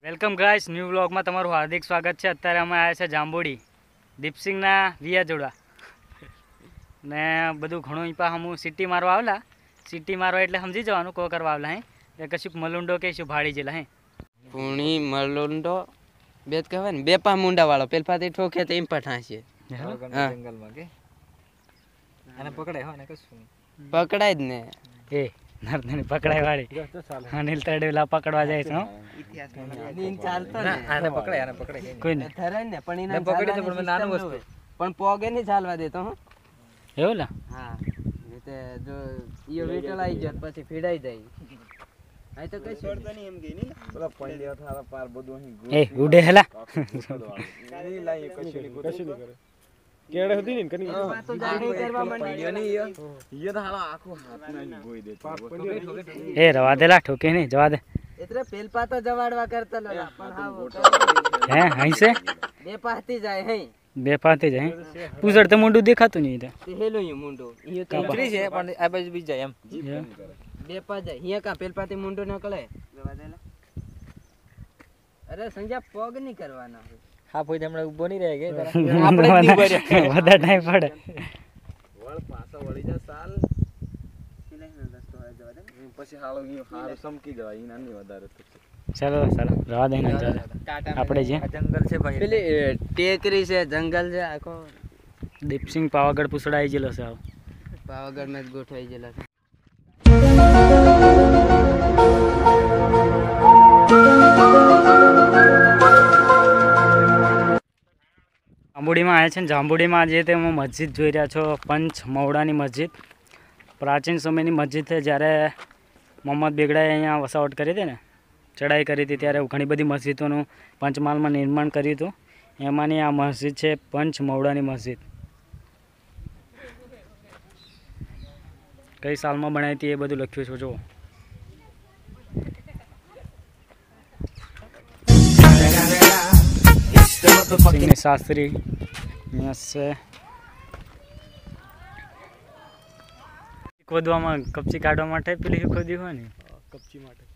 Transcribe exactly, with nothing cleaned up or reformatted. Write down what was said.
Welcome guys, new વ્લોગમાં તમારું હાર્દિક સ્વાગત છે। અત્યારે અમે આવ્યા છે જાંબુડી દીપસિંગના વિયા જોડા ને બધું ઘણું અહીં હું સિટી મારવા આવેલા સિટી મારવા એટલે સમજી જવાનું કો કરવા આવેલા હે એ કશું મલુંડો કે શું ભાડી જેલા હે પૂણી મલુંડો બે જ કહેવાય ને બે પા મુંડા વાળો પેલ પાતી ઠોકે તો એમ પઠાશે જંગલમાં કે આને પકડાય હો ને કશું પકડાય જ ને એ નરને પકડાય વાળી અનિલ તડેલા પકડવા જાય છે નીન ચાલતો ને આને પકડાય આને પકડાય કોઈ ને થરાય ને પણ એને પકડી તો પણ નાનું વસ્તુ પણ પોગે નહીં ચાલવા દેતો હો એવું લા હા એટલે જો ઈયો વિટલ આવી જાય પછી ફીડાઈ જાય આ તો કઈ છોડતો નહીં એમ ગઈ ની પેલા પંડ્યા થારા પાર બધું અહીં એ ઉડે હેલા ની લાઈ કશું નહીં કશું નહીં કરે કેડે હતી ને કની તો જાણી કરવા માંડ્યો ને ઈયો ઈયો તો હાલો આખો હાથ ના ગોઈ દેતો એ રવા દેલા ઠોકે નહીં જવા દે એટલે પેલ પાતો જવાડવા કરતા લો પણ હા હે અહીં છે બે પાતી જાય હે બે પાતે જાય પૂછડ તો મુંડું દેખાતું નહીં તે હેલો ઈ મુંડો ઈ તો ઉતરી છે પણ આ બાજુ બી જાય એમ બે પા જાય અહીંયા કા પેલ પાતી મુંડો નકળે જવા દેલા અરે સંજા પગ નહીં કરવાના હા કોઈ તમને ઊભો નહીં રહે કે આપણે જ નહીં પડે વધારે નહીં પડે વળ પાછો વળી જા સાલ સિલાઈ ન દસ્તો હોય જવા દે પછી હાલો ઈ હાર સમકી જવાય ઈ નાની વધારે તો ચાલો ચાલો રવા દે ને આપણે જે જંગલ છે ભાઈ પેલી ટેકરી છે જંગલ છે આખો દીપસિંગ પાવાગઢ પૂછડાઈ ગયેલો છે આવ પાવાગઢ માં જ ગોઠવાઈ ગયેલા છે જાંબુડીમાં આવ્યા છે ને જાંબુડીમાં જે તે મસ્જિદ જોઈ રહ્યા છો પંચ મવડાની મસ્જિદ પ્રાચીન સમયની મસ્જિદ છે જ્યારે મોહમ્મદ બેગડાએ અહીંયા વસાવટ કરી હતી ને ચડાઈ કરી હતી ત્યારે ઘણી બધી મસ્જિદોનું પંચમહાલમાં નિર્માણ કર્યું હતું એમાંની આ મસ્જિદ છે પંચ મવડાની મસ્જિદ કઈ સાલમાં બનાવી હતી એ બધું લખ્યું છે જુઓ સિંહની શાસ્ત્રી અહીંયા છે ખોદવામાં કપચી કાઢવા માટે પેલી ખોદી હોય ને કપચી માટે